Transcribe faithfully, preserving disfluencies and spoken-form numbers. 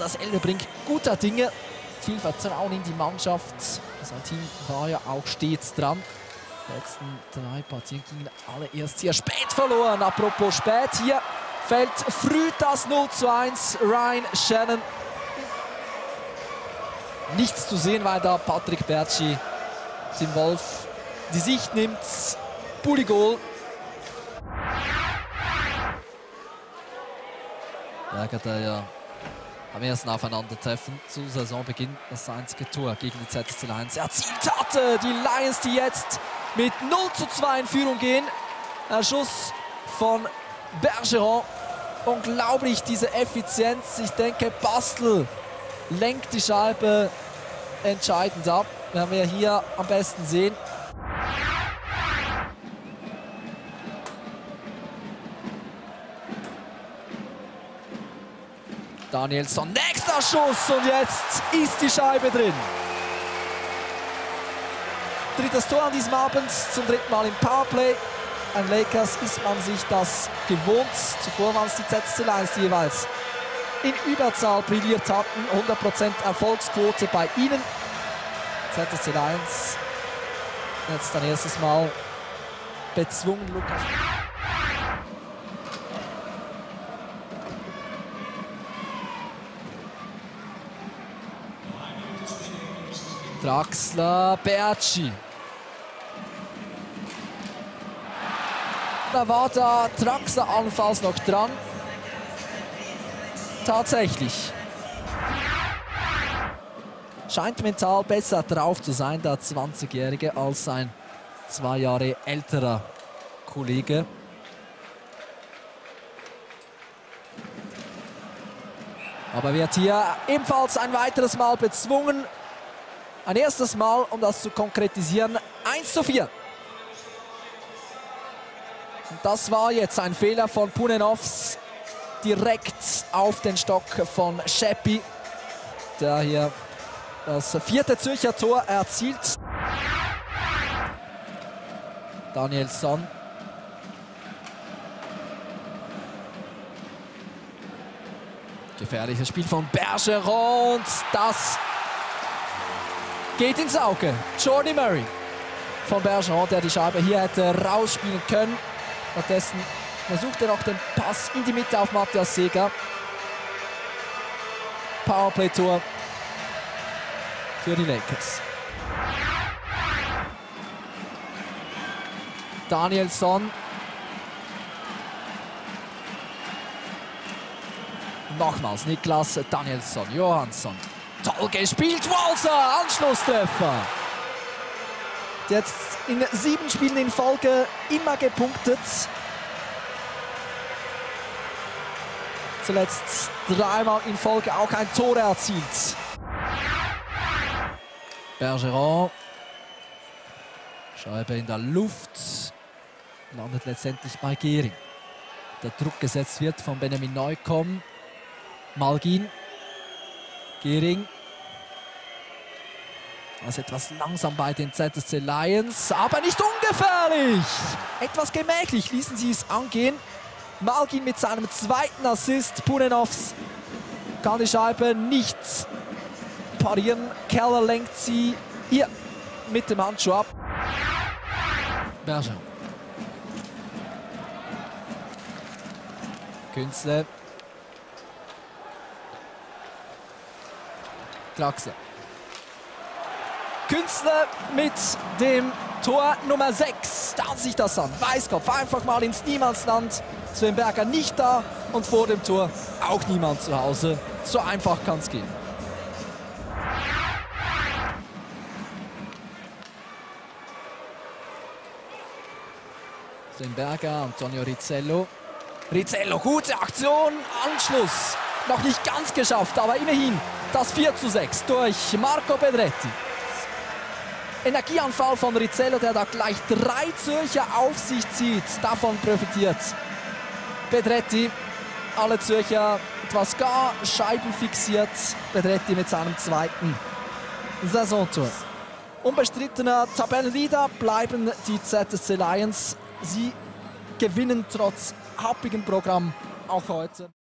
Andreas Eldebrink guter Dinge. Viel Vertrauen in die Mannschaft. Sein Team war ja auch stets dran. Die letzten drei Partien gingen alle erst sehr spät verloren. Apropos spät, hier fällt früh das null zu eins. Ryan Shannon. Nichts zu sehen, weil da Patrick Bertschi, Tim Wolf, die Sicht nimmt. Bulli-Goal. Berger, der ja am ersten Aufeinandertreffen zu Saisonbeginn das einzige Tor gegen die Z S C Lions erzielt hatte. Die Lions, die jetzt mit null zu zwei in Führung gehen. Ein Schuss von Bergeron. Unglaublich, diese Effizienz. Ich denke, Bastel lenkt die Scheibe entscheidend ab. Werden wir hier am besten sehen. Danielsson, nächster Schuss und jetzt ist die Scheibe drin. Drittes Tor an diesem Abend, zum dritten Mal im Powerplay. An Lakers ist man sich das gewohnt. Zuvor waren es die Z S C Lions, die jeweils in Überzahl brilliert hatten. hundert Prozent Erfolgsquote bei ihnen. Z S C Lions jetzt ein erstes Mal bezwungen. Lukas Draxler, Bertschi. Da war der Draxler allenfalls noch dran. Tatsächlich. Scheint mental besser drauf zu sein, der zwanzigjährige, als sein zwei Jahre älterer Kollege. Aber wird hier ebenfalls ein weiteres Mal bezwungen. Ein erstes Mal, um das zu konkretisieren, eins zu vier. Und das war jetzt ein Fehler von Punenovs direkt auf den Stock von Scheppi, der hier das vierte Zürcher Tor erzielt. Danielsson. Gefährliches Spiel von Bergeron und das geht ins Auge. Jordi Murray von Bergeron, der die Scheibe hier hätte rausspielen können. Stattdessen versucht er noch den Pass in die Mitte auf Matthias Seger. Powerplay-Tor für die Lakers. Danielsson. Nochmals Niklas Danielsson. Johansson. Toll gespielt, Walser, Anschlusstreffer. Jetzt in sieben Spielen in Folge immer gepunktet. Zuletzt dreimal in Folge auch ein Tor erzielt. Bergeron. Scheibe in der Luft. Landet letztendlich bei Gehring. Der Druck gesetzt wird von Benjamin Neukomm. Malgin. Gehring. Also etwas langsam bei den Z S C Lions, aber nicht ungefährlich. Etwas gemächlich ließen sie es angehen. Malgin mit seinem zweiten Assist. Punenovs kann die Scheibe nicht parieren. Keller lenkt sie hier mit dem Handschuh ab. Bergeron. Künzle. Draxler. Künstler mit dem Tor Nummer sechs. Schaut sich das an. Weißkopf einfach mal ins Niemandsland. Sven Berger nicht da und vor dem Tor auch niemand zu Hause. So einfach kann es gehen. Sven Berger, Antonio Rizzello. Rizzello, gute Aktion, Anschluss. Noch nicht ganz geschafft, aber immerhin das vier zu sechs durch Marco Pedretti. Energieanfall von Rizzello, der da gleich drei Zürcher auf sich zieht. Davon profitiert Pedretti. Alle Zürcher etwas gar Scheiben fixiert. Pedretti mit seinem zweiten Saisontor. Unbestrittener Tabellenleader bleiben die Z S C Lions. Sie gewinnen trotz happigem Programm auch heute.